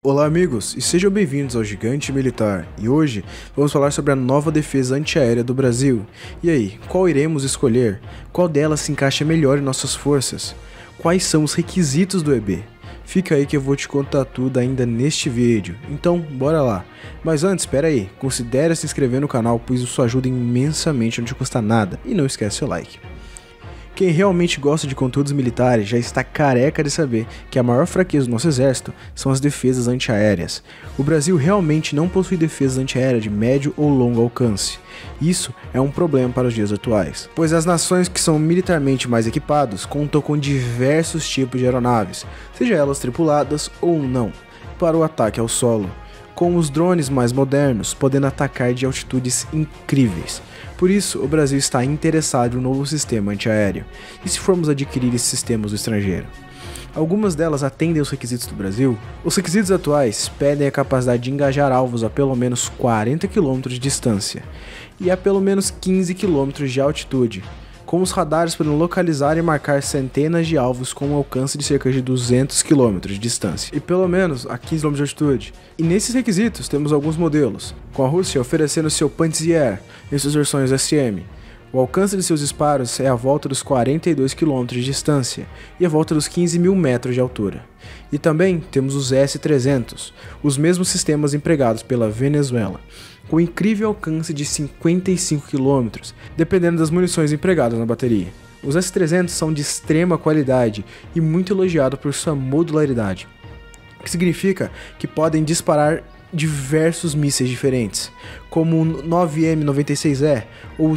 Olá amigos, e sejam bem-vindos ao Gigante Militar, e hoje vamos falar sobre a nova defesa antiaérea do Brasil. E aí, qual iremos escolher? Qual delas se encaixa melhor em nossas forças? Quais são os requisitos do EB? Fica aí que eu vou te contar tudo ainda neste vídeo, então bora lá. Mas antes, espera aí, considere se inscrever no canal, pois isso ajuda imensamente, não te custa nada, e não esquece seu like. Quem realmente gosta de conteúdos militares já está careca de saber que a maior fraqueza do nosso exército são as defesas antiaéreas. O Brasil realmente não possui defesas antiaéreas de médio ou longo alcance. Isso é um problema para os dias atuais, pois as nações que são militarmente mais equipadas contam com diversos tipos de aeronaves, seja elas tripuladas ou não, para o ataque ao solo, com os drones mais modernos podendo atacar de altitudes incríveis. Por isso, o Brasil está interessado em um novo sistema antiaéreo, e se formos adquirir esses sistemas do estrangeiro? Algumas delas atendem aos requisitos do Brasil. Os requisitos atuais pedem a capacidade de engajar alvos a pelo menos 40 km de distância e a pelo menos 15 km de altitude, com os radares podendo localizar e marcar centenas de alvos com um alcance de cerca de 200 km de distância e pelo menos a 15 km de altitude. E nesses requisitos temos alguns modelos, com a Rússia oferecendo seu Pantsir em suas versões SM. O alcance de seus disparos é a volta dos 42 km de distância e a volta dos 15.000 metros de altura. E também temos os S-300, os mesmos sistemas empregados pela Venezuela, com incrível alcance de 55 km, dependendo das munições empregadas na bateria. Os S-300 são de extrema qualidade e muito elogiados por sua modularidade, o que significa que podem disparar diversos mísseis diferentes, como o 9M96E ou o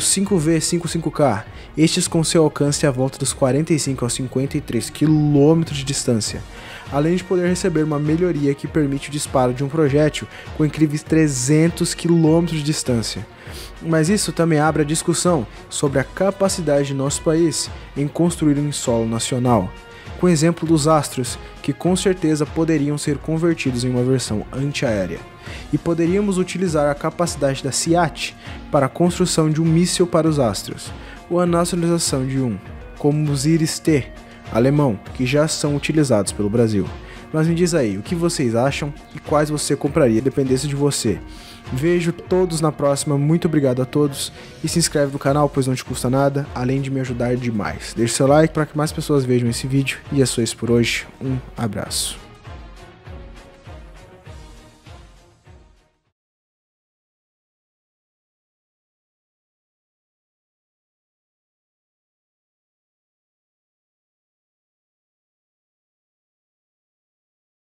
5V55K, estes com seu alcance à volta dos 45 aos 53 km de distância, além de poder receber uma melhoria que permite o disparo de um projétil com incríveis 300 km de distância. Mas isso também abre a discussão sobre a capacidade de nosso país em construir um solo nacional, com o exemplo dos Astros, que com certeza poderiam ser convertidos em uma versão antiaérea. E poderíamos utilizar a capacidade da SEAT para a construção de um míssil para os Astros, ou a nacionalização de um, como os Iris-T, alemão, que já são utilizados pelo Brasil. Mas me diz aí, o que vocês acham e quais você compraria, dependesse de você. Vejo todos na próxima, muito obrigado a todos e se inscreve no canal, pois não te custa nada, além de me ajudar demais. Deixe seu like para que mais pessoas vejam esse vídeo e é só isso por hoje, um abraço.